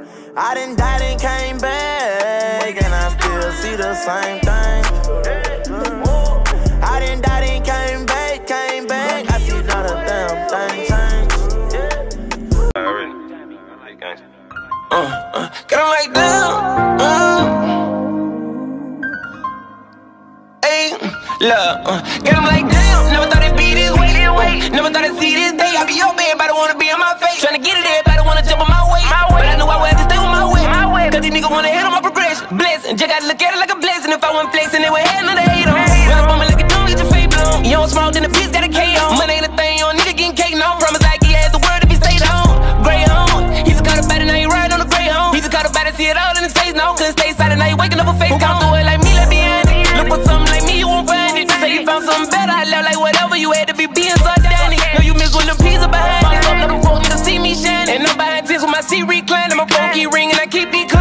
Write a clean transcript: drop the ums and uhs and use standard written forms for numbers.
I done died and came back, and I still see the same thing. I done died and came back, I see not a damn thing change. Get him like damn. Hey, look, get him like damn. Never thought it'd be this way. Never thought I'd see this day. I be your bed, everybody wanna be in my face. Tryna get it, everybody wanna jump on my way. But I knew I would have to stay with my way. Cause these niggas wanna hit on my progression. Blessing, just gotta look at it like a blessing. If I wasn't flexing, they would have another hate on. Run up on me like a dumb, get your face blown. You don't smoke, then the piece got a K on. Money ain't a thing, you don't need to get cake, no. Promise like he had the word if he stayed home. Grey home, he's a caught about it, now he ride on the grey home. He's a caught about it, see it all in his face, no. Couldn't stay silent, now he waking up a face. Come through it like me, let behind it. Look for something like me, you won't find it. Say you found something better, I left like whatever you had to be being so Danny. Know you miss when the pizza behind it. Fuck up, let them folk niggas see me shining. And I'm behind this with my seat reclining. My phone keep ringing, I keep declining.